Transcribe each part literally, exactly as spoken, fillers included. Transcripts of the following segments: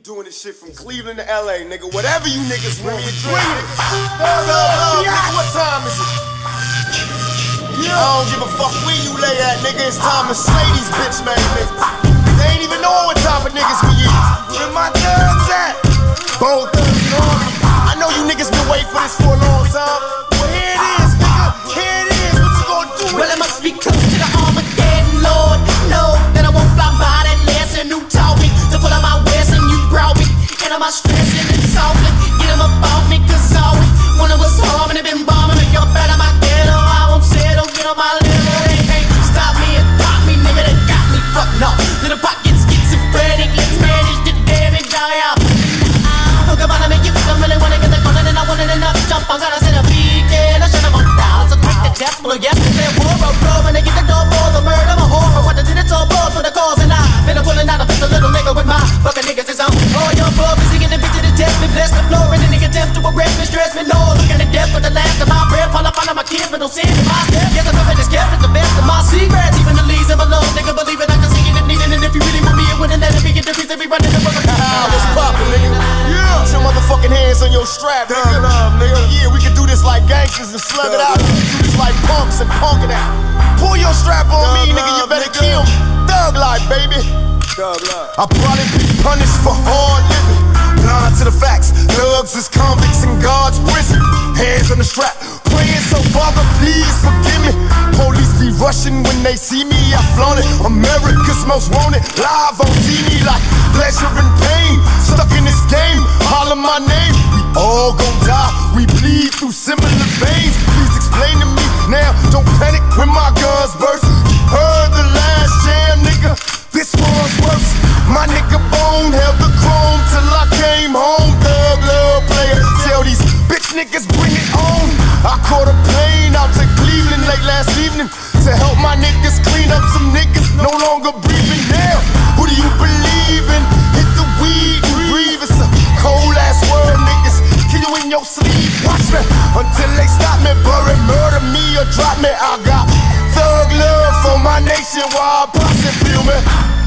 doing this shit from Cleveland to L A, nigga. Whatever you niggas want me to drink, nigga. Nigga, what time is it? I don't give a fuck where you lay at, nigga. It's time to slay these bitch made niggas. They ain't even know what type of niggas we is. Where my thugs at? Both thugs, you know? I know you niggas been waiting for this for a long time. Well, here it is, nigga. Here it is. What you gonna do with it? Well, I must be close to the Armageddon, Lord. No, that I won't fly by that lesson who taught me to pull out my west and you brought me. And I'm stressing and talking. Get them up off me, cause always one of us home and they been bombing me up out of my ghetto. I won't settle, get on my level. They can't stop me and pop me, nigga. They got me fucked up. Little pockets schizophrenic. Let's manage the damage, die out. Look about to make you feel, really wanna get the corner, and I want it enough. Jump, I'm gonna set a peak, and I should have walked down. So quick the test, but yesterday, war of love, and they get the door for the murder, my horror. What the did it all balls for the cause, and I been pulling out a pistol, little nigga with my fucking niggas is on. All your bub is getting the bitch to the test, me bless the floor, and the nigga attempt to arrest me, stress me, no. Look at the death for the last of my breath, fall up on my kids, but don't see it in my step. Yes, I'm living this gift, it's the best of my secrets, even the leaves of a love, nigga, believe it, I can see it if needed, and if you really want me, it wouldn't let it be, get the reason we running the fucking house. It's poppin', nigga. Yeah. Put your motherfucking hands on your strap, nigga. Love, nigga. Yeah, we can do this like gangsters and slug it out. We can do this like punks and punk it out. Pull your strap on me, nigga. You better kill me. Thug life, baby. Thug life. I'll probably be punished for hard living. Blind to the facts. Thugs is convicts in God's prison. Hands on the strap. Praying so Father, please forgive me. Police be rushing when they see me. I flaunt it. America's most wanted. Live on T V like pleasure and pain. Stuck in this game. Holler my name. We all gon' die. We bleed through similar veins. Please explain to me now. Don't panic when my guns burst. You heard the last jam, nigga. This one's worse. My nigga Bone held the chrome till I came home. Thug love player. Tell these bitch niggas bring it on. I caught a plane out to Cleveland late last evening to help my niggas clean up some niggas no longer breathing down. Who do you believe in? Hit the weed and breathe. It's a cold ass world, niggas. Kill you in your sleep. Watch me until they stop me, bury, murder me or drop me. I got thug love for my nation while I bust it, feel me?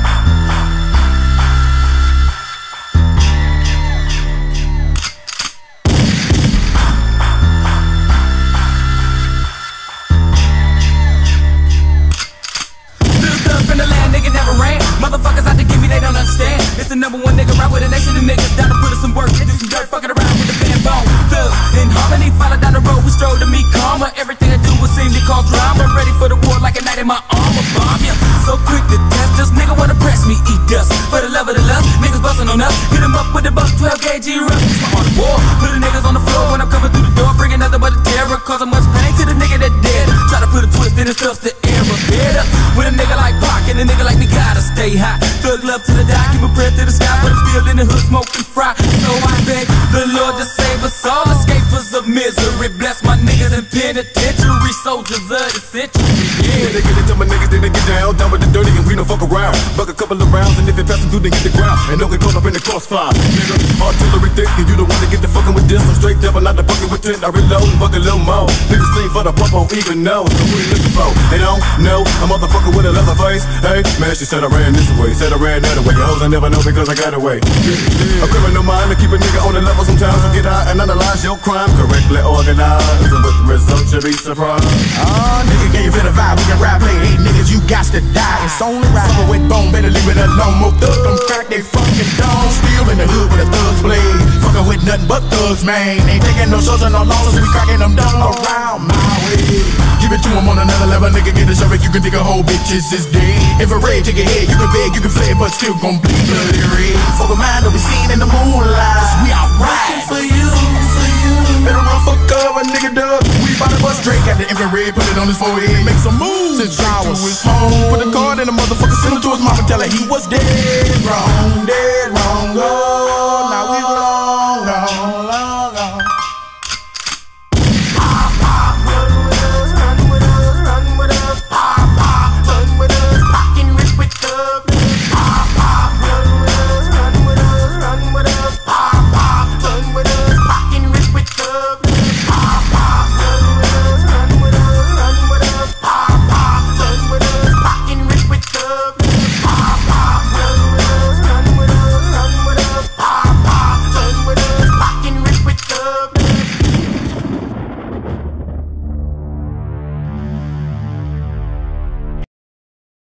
Motherfuckers out to give me, they don't understand. It's the number one nigga right with a nation of niggas down to put in some work and do some dirt, fucking around with the band bone. Thugs in harmony, follow down the road, we stroll to meet karma. Everything I do will seem to cause drama. Ready for the war like a knight in my armor, bomb ya. So quick to test us, nigga wanna press me, eat dust. For the love of the lust, niggas bustin' on us. Hit them up with the buck twelve gauge rough. It's my on the war, put the niggas on the floor when I'm coming through the door, bringing nothing but a terror. Causing much pain to the nigga that dead. Try to put a twist in his stuff to error. Better with a nigga like Pac and a nigga like me gotta stay high. Thug love to the die, keep a prayer to the sky, but I'm still in the hood smoking fry. So I beg the Lord to save us all, escapers of misery. Bless my niggas in penitentiary, soldiers of the century. Yeah, they get it to my niggas, then they get down, down with the dirty and we don't fuck around. Buck a couple of rounds and if it passes through, then get the ground. And don't get caught up in the crossfire, nigga. Artillery thick and you don't wanna get the fucking with this. I'm straight devil, not the fucking with ten. I reload and buck a little more. Niggas sing for the pump, don't even know. So who they looking for? They don't know. A motherfucker with a leather face. Hey, man, she said I ran this way, said I ran that way. Your hoes I never know because I got away. Yeah. A criminal mind to keep a nigga on the level sometimes. So get high and analyze your crime correctly organized. And with the results you'll be surprised. Ah, nigga, can you feel the vibe? We can rap, play, hate niggas, you got to die. It's only right. Summer with bone, better leave it alone. More thugs, them crack, they fucking dome. Still in the hood with a thug's blade. Fucking with nothing but thugs, man. Ain't taking no shows and no losses, we cracking them down around my way. Give it to him on another level, nigga, get a show it. You can dig a whole bitches is dead. If a raid, take a head, you can beg, you can flay, but still gon' bleed bloody red. For the mind that we seen in the moonlight, we alright. For you, for you. Better run for cover, nigga, dub. We bout to bust Drake at the infrared, put it on his forehead, make some moves. Since Drake to his home, put a card in the motherfucker, send him to his mama, tell her he was dead wrong, dead wrong.